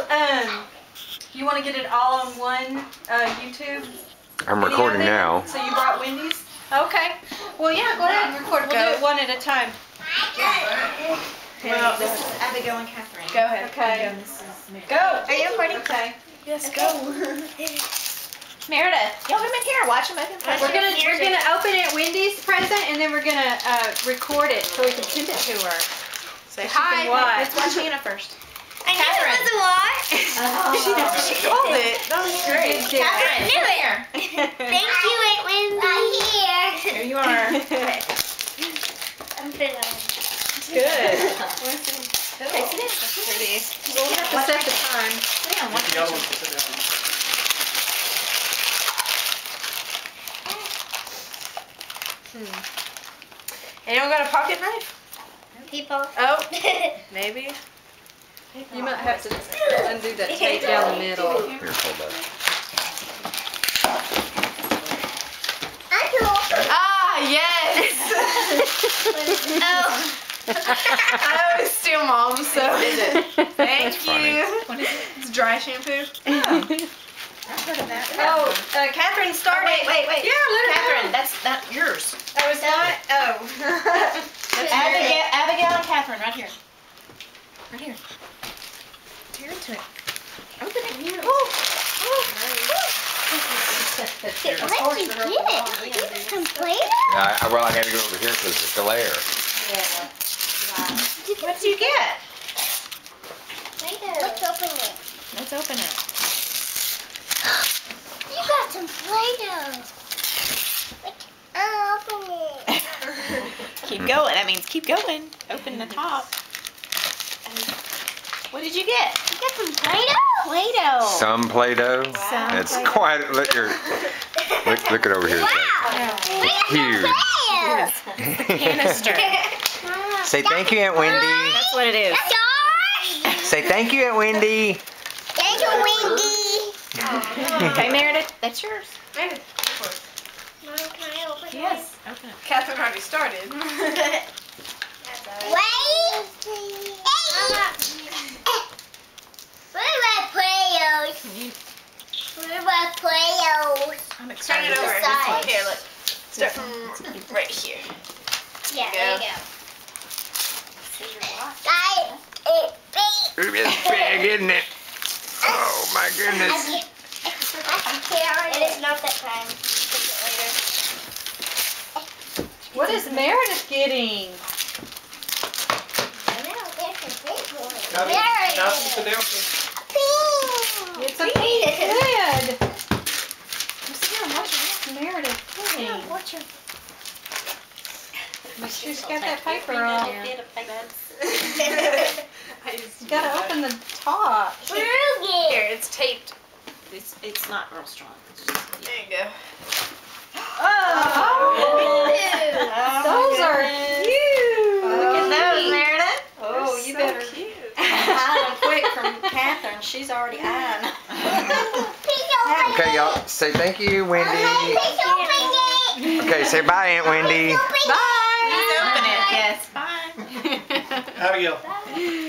you want to get it all on one YouTube? I'm recording now. So you brought Wendy's? Okay. Well, yeah, go ahead and record. We'll do it one at a time. Well, this is Abigail and Catherine. Go ahead. Okay. And this is Mary. Go. Are you recording? Okay. Yes, go. Meredith, y'all come in here. Watch them open presents. We're gonna open it Wendy's present, and then we're gonna record it so we can send it to her. Say she hi. can watch. Let's watch Hannah first. I knew it was a lot. She called it. That was great. Catherine, Come here. Thank you, Aunt Wendy. Here. Here you are. I'm good. Good. Okay, sit down. Pretty. We'll have to set the time. Sit down. Watch Anyone got a pocket knife? People. Oh, maybe. You might have to undo that tape down the middle. Here, hold that. Ah, yes. Oh. I always steal Mom's, so. Thank That's funny. you. What is it? It's dry shampoo. I've heard of that. Oh, Catherine started. Wait. Yeah, let her Catherine, go. that's yours. Oh, it's not? Oh. Abigail and Catherine, right here. Right here. Tear into it. Open it. Where'd you get it? Some Play-Doh? Yeah, well, I had to go over here because it's glare. What did you get? Play-Doh. Let's open it. Let's open it. You got some Play-Doh. Open it. Keep going. That means keep going. Open the top. What did you get? You got some Play-Doh? Play-Doh. Some Play-Doh. It's quite. Look it over here. Wow. Huge. Canister. Say thank you, Aunt Wendy. That's what it is. That's ours. Say thank you, Aunt Wendy. Thank you, Wendy. Okay, Meredith, that's yours. Maybe. Mom, can I open Yes. Open it. Catherine already started. Wait. What about Play-Dohs? What about Play-Dohs? I'm Turn excited. it over. Besides. Here, look. Start from right here. Yeah, There there you you go. It's big, isn't it? Oh my goodness. It is not that time. What is Meredith getting? I know, there's a big one. Now There sit it down. is. Pink. It's a pink kid. What's Meredith getting? What's your She's got that paper on. You gotta open the top. Frugal? Here, it's taped. It's not real strong. It's just, There you go. Oh. Those are cute. Look at those, Meredith. Oh, you better Hide them quick from Catherine. She's already eyeing. Okay, y'all. Say thank you, Wendy. Please open it. Okay, say bye, Aunt Wendy. Open it. Please open it. Yes. Bye. Abigail.